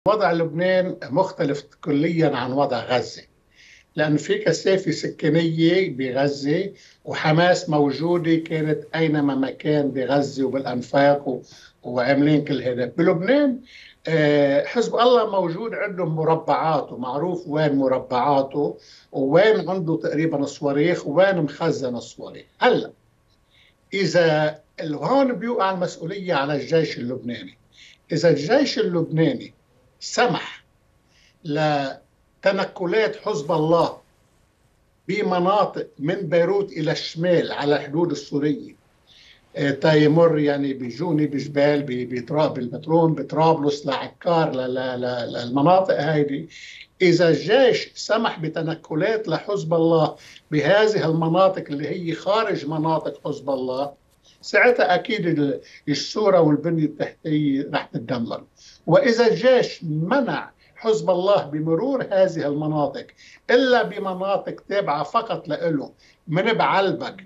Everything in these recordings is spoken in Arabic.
وضع لبنان مختلف كليا عن وضع غزة، لأن في كثافة سكانية بغزة وحماس موجودة كانت أينما مكان بغزة وبالأنفاق وعاملين كل هذا. بلبنان حزب الله موجود عندهم مربعات ومعروف وين مربعاته ووين عنده تقريبا الصواريخ ووين مخزن الصواريخ. هلا إذا هون بيوقع المسؤولية على الجيش اللبناني. إذا الجيش اللبناني سمح لتنقلات حزب الله بمناطق من بيروت إلى الشمال على الحدود السورية، تيمر يعني بجوني بجبال بالبترون بطرابلس لعكار للمناطق هذه. إذا الجيش سمح بتنقلات لحزب الله بهذه المناطق اللي هي خارج مناطق حزب الله، ساعتها أكيد الصورة والبنية التحتية رح تتدمر. وإذا الجيش منع حزب الله بمرور هذه المناطق إلا بمناطق تابعة فقط له من بعلبك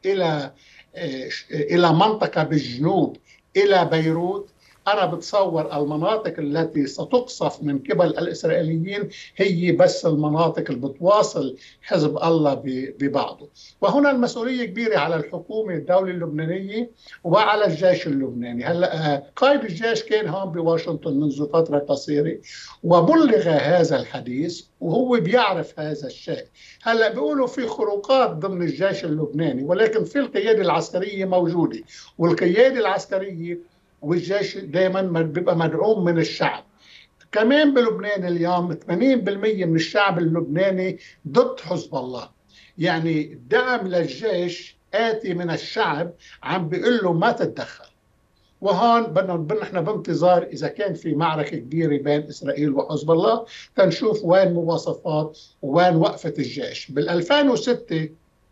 إلى منطقة بالجنوب إلى بيروت، أنا بتصور المناطق التي ستقصف من قبل الإسرائيليين هي بس المناطق اللي بتواصل حزب الله ببعضه. وهنا المسؤولية كبيرة على الحكومة الدولة اللبنانية وعلى الجيش اللبناني. هلا قائد الجيش كان هون بواشنطن منذ فترة قصيرة وبلغ هذا الحديث وهو بيعرف هذا الشيء. هلا بيقولوا في خروقات ضمن الجيش اللبناني، ولكن في القيادة العسكرية موجودة، والقيادة العسكرية والجيش دائما بيبقى مدعوم من الشعب. كمان بلبنان اليوم 80% من الشعب اللبناني ضد حزب الله، يعني الدعم للجيش آتي من الشعب عم بيقول له ما تتدخل. وهون بدنا نحن بانتظار إذا كان في معركة كبيرة بين إسرائيل وحزب الله تنشوف وين مواصفات وين وقفة الجيش. بال2006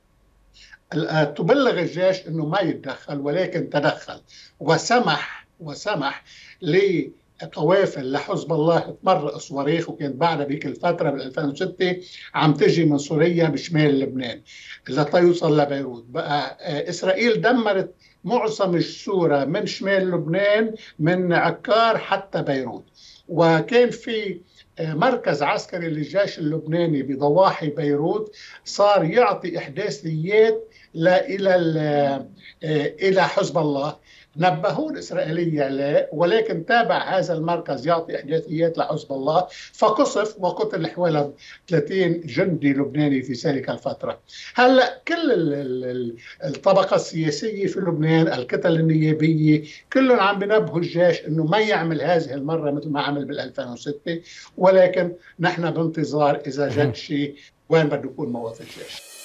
تبلغ الجيش أنه ما يتدخل، ولكن تدخل وسمح لقوافل لحزب الله تمرق صواريخ، وكانت بعدها بيك الفترة بال2006 عم تجي من سوريا بشمال لبنان لتوصل لبيروت. بقى إسرائيل دمرت معظم السورة من شمال لبنان من عكار حتى بيروت. وكان في مركز عسكري للجيش اللبناني بضواحي بيروت صار يعطي إحداثيات إلى حزب الله. نبهوا الإسرائيلية عليه، ولكن تابع هذا المركز يعطي إحداثيات لحزب الله فقصف وقتل حوالي 30 جندي لبناني في ذلك الفترة. هلأ كل الطبقة السياسية في لبنان، الكتل النيابية، كلهم عم بنبهوا الجيش أنه ما يعمل هذه المرة مثل ما عمل بال2006، ولكن نحن بانتظار إذا جد شيء وين بده يكون موقف الجيش.